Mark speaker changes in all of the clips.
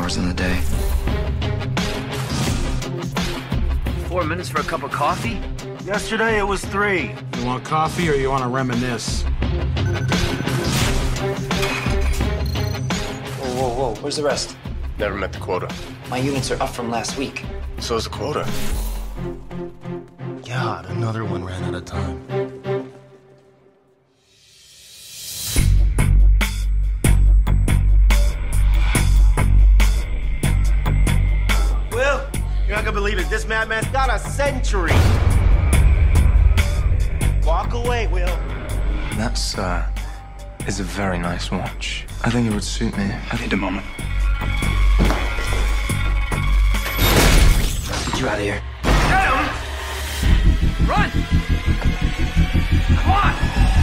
Speaker 1: hours in the day.
Speaker 2: 4 minutes for a cup of coffee?
Speaker 3: Yesterday it was 3.
Speaker 4: You want coffee or you want to reminisce?
Speaker 1: Whoa. Where's the rest?
Speaker 5: Never met the quota.
Speaker 1: My units are up from last week.
Speaker 5: So is the quota.
Speaker 6: God, another one ran out of time.
Speaker 3: Will, you're not gonna believe it. This madman's got a century. Walk away, Will.
Speaker 1: That, sir, is a very nice watch. I think it would suit me. I need a moment. Get you out of here.
Speaker 2: Get him! Run! Come on!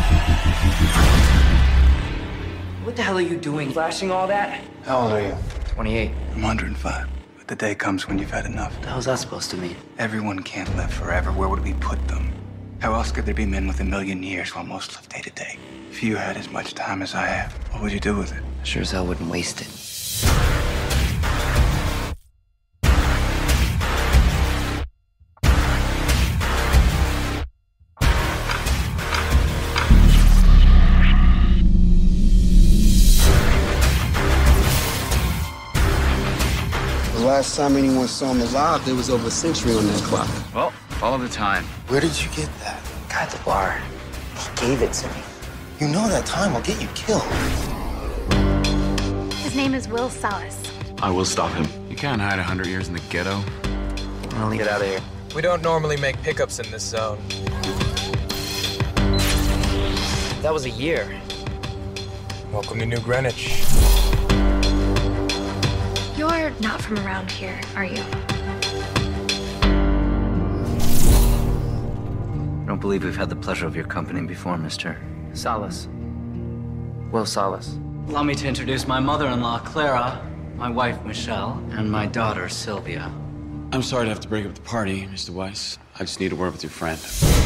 Speaker 2: What the hell are you doing? Flashing all that?
Speaker 1: How old are you?
Speaker 2: 28.
Speaker 7: I'm 105. But the day comes when you've had enough.
Speaker 2: What the hell's that supposed to mean?
Speaker 7: Everyone can't live forever. Where would we put them? How else could there be men with 1,000,000 years while most live day to day? If you had as much time as I have, what would you do with it?
Speaker 2: Sure as hell wouldn't waste it.
Speaker 6: The last time anyone saw him alive, there was over a century on that clock.
Speaker 2: Well, follow the time.
Speaker 6: Where did you get that?
Speaker 2: Guy at the bar. He gave it to me.
Speaker 6: You know that time will get you killed.
Speaker 8: His name is Will Salas.
Speaker 9: I will stop him. You can't hide 100 years in the ghetto.
Speaker 2: I'll get out of here.
Speaker 10: We don't normally make pickups in this zone.
Speaker 2: That was a year.
Speaker 10: Welcome to New Greenwich.
Speaker 8: You're not from around here, are you?
Speaker 2: I don't believe we've had the pleasure of your company before, Mr. Salas. Will Salas. Allow me to introduce my mother-in-law, Clara, my wife, Michelle, and my daughter, Sylvia.
Speaker 9: I'm sorry to have to break up the party, Mr. Weiss. I just need a word with your friend.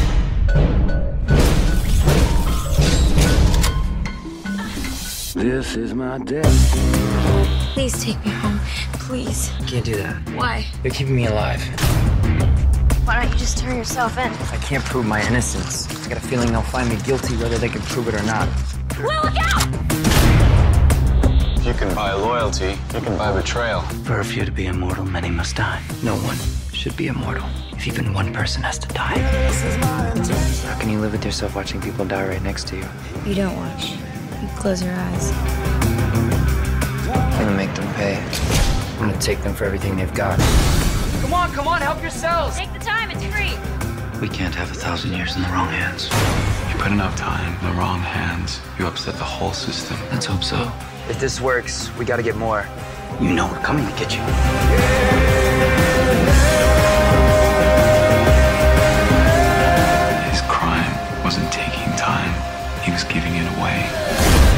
Speaker 2: This is my destiny.
Speaker 8: Please take me home. Please.
Speaker 2: Can't do that.
Speaker 8: Why?
Speaker 2: You're keeping me alive.
Speaker 8: Why don't you just turn yourself in?
Speaker 2: I can't prove my innocence. I got a feeling they'll find me guilty whether they can prove it or not.
Speaker 8: Will, look out!
Speaker 5: You can buy loyalty. You can buy betrayal.
Speaker 2: For a few to be immortal, many must die. No one should be immortal if even one person has to die. How can you live with yourself watching people die right next to you?
Speaker 8: You don't watch. You close your eyes.
Speaker 2: I'm gonna make them pay. I'm gonna take them for everything they've got. Come on, help yourselves!
Speaker 8: Take the time, it's free.
Speaker 2: We can't have 1,000 years in the wrong hands.
Speaker 9: You put enough time in the wrong hands, you upset the whole system.
Speaker 2: Let's hope so. If this works, we gotta get more. You know we're coming to get you.
Speaker 9: His crime wasn't taking time, he was giving it away.